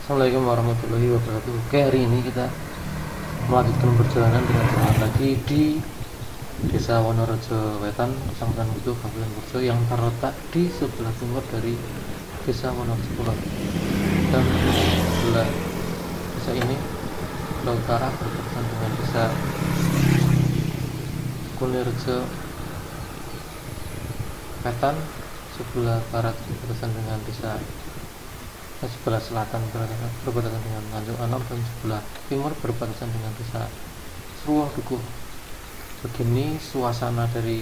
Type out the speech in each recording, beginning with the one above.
Assalamualaikum warahmatullahi wabarakatuh. Oke, hari ini kita melanjutkan perjalanan dengan jalan lagi di Desa Wonorejo Wetan, Kecamatan Butuh, Kabupaten Purjo, yang terletak di sebelah timur dari Desa Wonorejo Kulon. Dan sebelah desa ini ke utara berbatasan dengan Desa Kunirjo Wetan, sebelah barat berbatasan dengan Desa sebelah selatan berbatasan dengan Tanjung Anom, dan sebelah timur berbatasan dengan Desa Seruang Dukuh. Begini suasana dari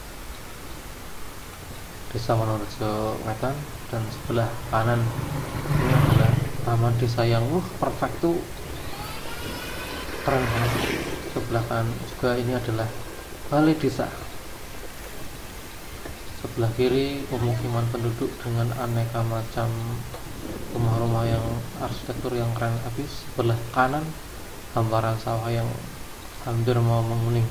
Desa Wonorejo Wetan, dan sebelah kanan ini adalah taman desa yang perfect tuh, keren banget. Sebelah kanan juga ini adalah balai desa. Sebelah kiri pemukiman penduduk dengan aneka macam rumah-rumah yang arsitektur yang keren habis. Sebelah kanan hamparan sawah yang hampir mau menguning.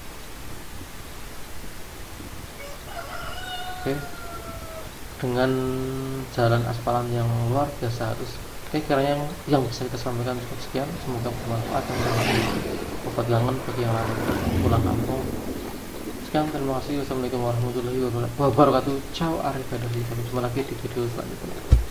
Oke, dengan jalan aspalan yang luar biasa harus. Oke, kiranya yang bisa kita sampaikan cukup sekian. Semoga bermanfaat dan menjadi obat kangen bagi yang lain pulang kampung. Sekian, terima kasih. Wassalamualaikum warahmatullahi wabarakatuh. Ciao, arrivederci. Sampai jumpa lagi di video selanjutnya.